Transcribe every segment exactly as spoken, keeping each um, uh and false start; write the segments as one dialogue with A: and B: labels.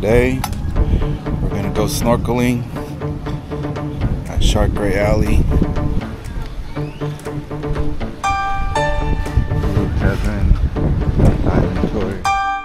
A: Today we're gonna go snorkeling at Shark Ray Alley. Blue Heaven Island Tour.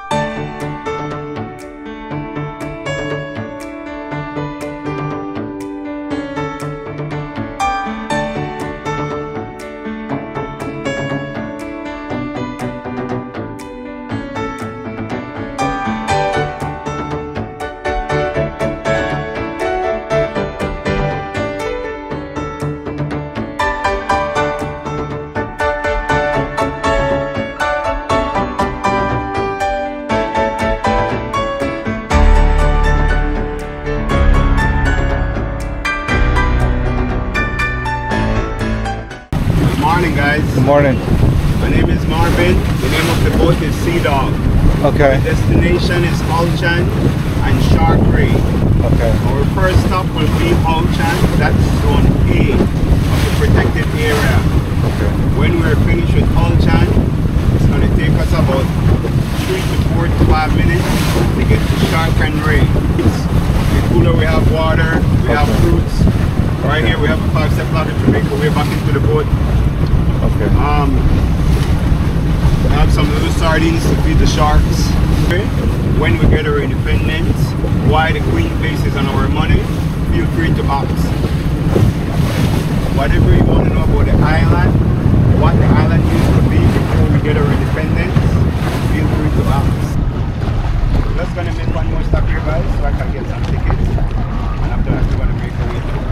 B: Guys.
A: Good morning.
B: My name is Marvin. The name of the boat is Sea Dog.
A: Okay.
B: The destination is Ulchan and Shark Ray.
A: Okay.
B: Our first stop will be Ulchan. That's zone A of the protected area.
A: Okay.
B: When we're finished with Ulchan, it's going to take us about three to four to five minutes to get to Shark and Ray. The cooler we have water, we
A: Okay.
B: have fruits. Right here we have a five step ladder to make our way back into the boat.
A: Okay.
B: Um, we have some little sardines to feed the sharks. Okay. When we get our independence, why the Queen faces on our money, feel free to ask. Whatever you want to know about the island, what the island used to be before we get our independence, feel free to ask. I'm just gonna make one more stop here, guys, so I can get some tickets, and after that we're gonna make our way through.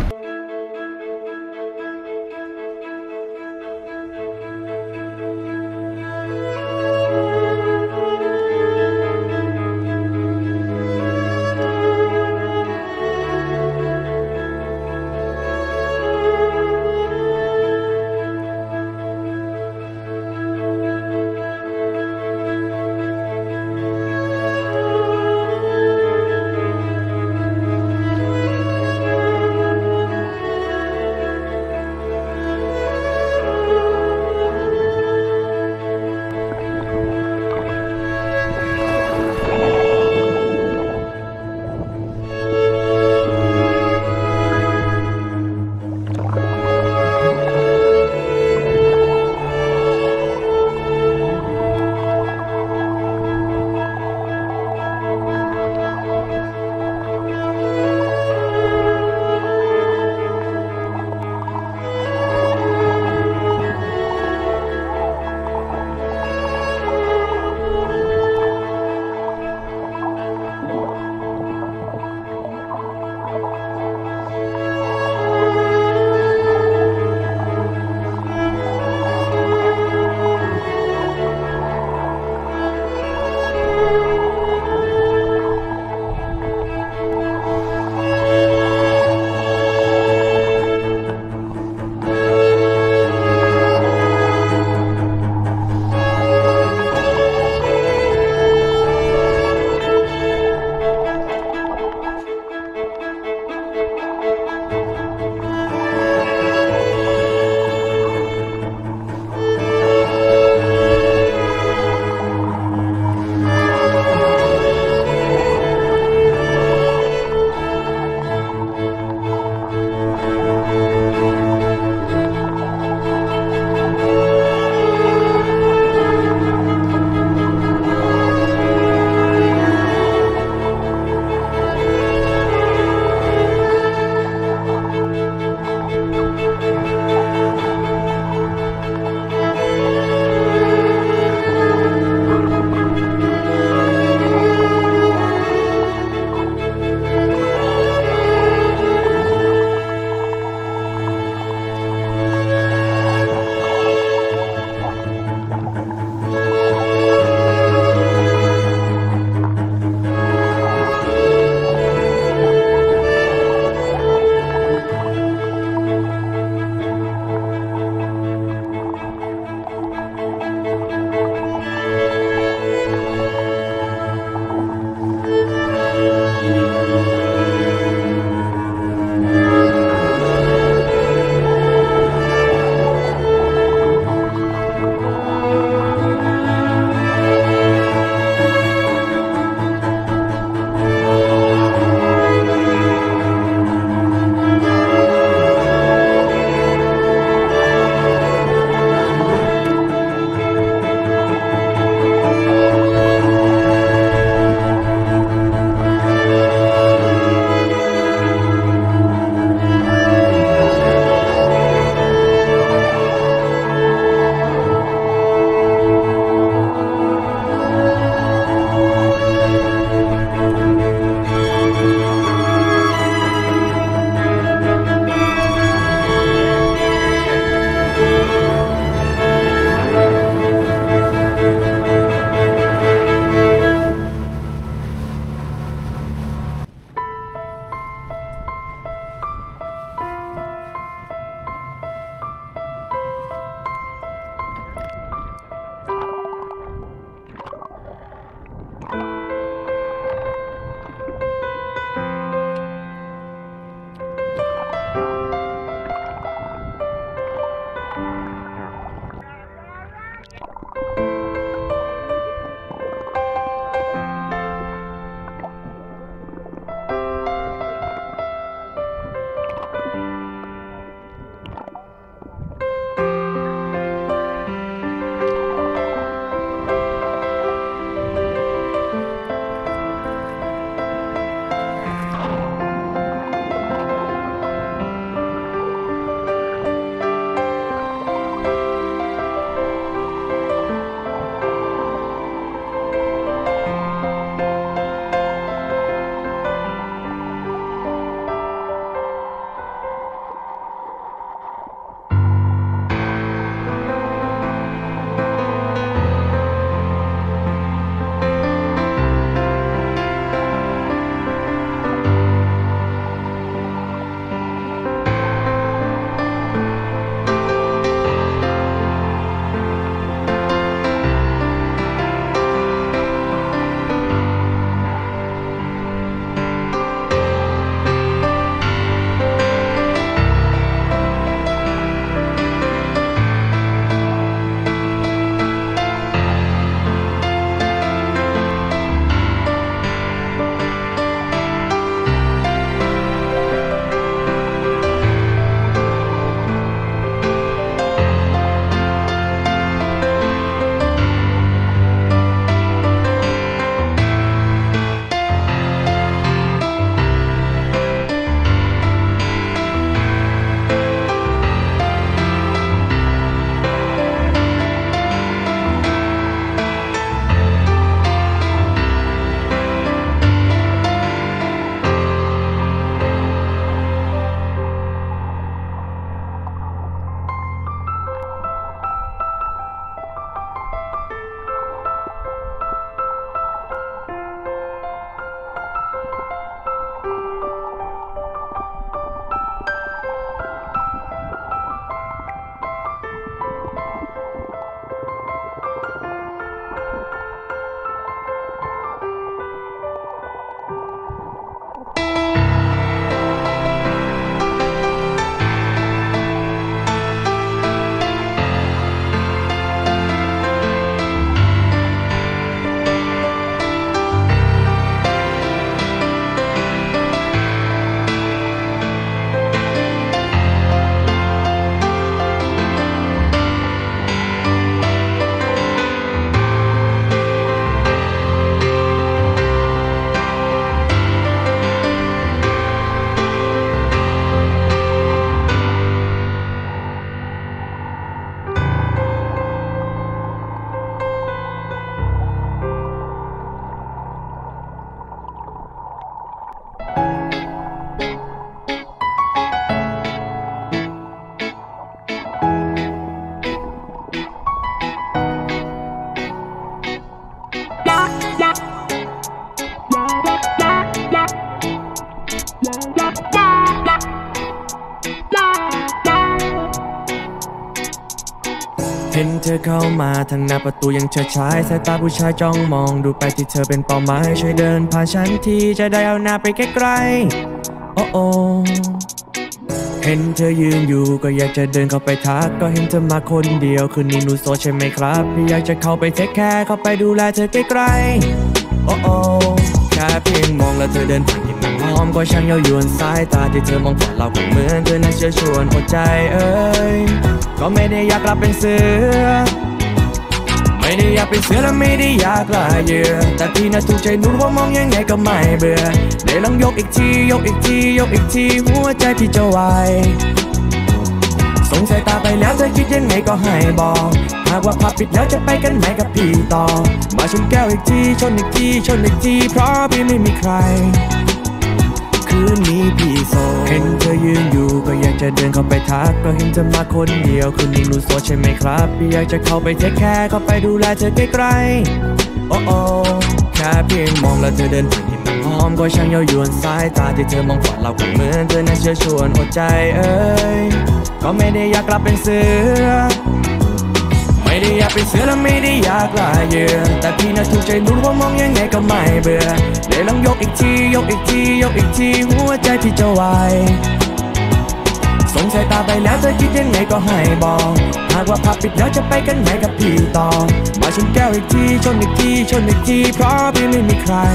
C: เห็นเธอเข้ามาทางหน้าประตูยังเฉิดฉายสายตาผู้ชายจ้องมองดูไปที่เธอเป็นเป้าหมายช่วยเดินผ่านฉันทีจะได้เอาหน้าไปใกล้ๆโอ้โอเห็นเธอยืนอยู่ก็อยากจะเดินเข้าไปทักก็เห็นเธอมาคนเดียวคืนนี้หนูโสดใช่ไหมครับพี่อยากจะเข้าไปเทคแคร์เข้าไปดูแลเธอใกล้ๆโอ้โอแค่เพียงมองแล้วเธอเดินผ่านที่มันหอมก็ช่างเย้ายวนสายตาที่เธอมองผ่านเราก็เหมือนเธอนั้นเชื่อชวนหัวใจเอ้ยก็ไม่ได้อยากกลับเป็นเสือไม่ได้อยากเป็นเสือและไม่ได้อยากลายเหยื่อแต่พี่น่ะถูกใจหนูว่ามองยังไงก็ไม่เบื่อได้ลองยกอีกทียกอีกทียกอีกทีหัวใจพี่จะวายสงสัยตาไปแล้วเธอคิดยังไงก็ให้บอกหากว่าผับปิดแล้วจะไปกันไหนกับพี่ต่อมาชนแก้วอีกทีชนอีกทีชนอีกทีเพราะพี่ไม่มีใครคืนนี้พี่โสดเห็นเธอยืนอยู่ก็อยากจะเดินเข้าไปทักก็เห็นเธอมาคนเดียวคืนนี้หนูโสดใช่ไหมครับพี่อยากจะเข้าไปเทคแคร์เข้าไปดูแลเธอใกล้ๆโอ้โอแค่เพียงมองแล้วเธอเดินผ่านที่มันหอมก็ช่างเย้ายวนสายตาที่เธอมองผ่านเราก็เหมือนเธอนั้นเชื่อชวนหัวใจเอ้ยก็ไม่ได้อยากกลับเป็นเสือไม่ได้อยากเป็นเสือและไม่ได้อยากลายเหยื่อแต่พี่น่ะถูกใจหนูว่ามองยังไงก็ไม่เบื่อได้ลองยกอีกทียกอีกทียกอีกทีหัวใจพี่จะวายสงสัยตาไปแล้วเธอคิดยังไงก็ให้บอกหากว่าผับปิดแล้วจะไปกันไหนกับพี่ต่อมาชนแก้วอีกทีชนอีกทีชนอีกทีเพราะพี่ไม่มีใคร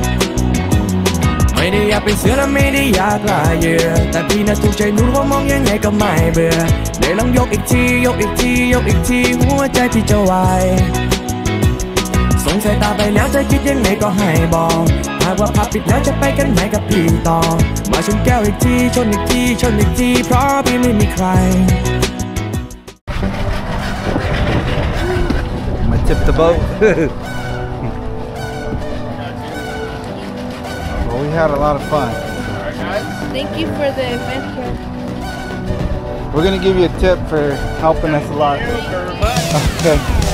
C: ไม่ได้อยากเป็นเสือและไม่ได้อยากลายเหยื่อแต่พี่น่ะถูกใจหนูว่ามองยังไงก็ไม่เบื่อได้ลองยกอีกทียกอีกทียกอีกทีหัวใจพี่จะวายสงสัยตาไปแล้วเธอคิดยังไงก็ให้บอกหากว่าผับปิดแล้วจะไปกันไหนกับพี่ต่อมาชนแก้วอีกทีชนอีกทีชนอีกทีเพราะพี่ไม่มีใคร
A: I tipped the boat. Well, we had a lot of fun.
D: Thank you for the adventure.
A: We're gonna give you a tip for helping us a lot.
B: Thank you very much.
A: Okay.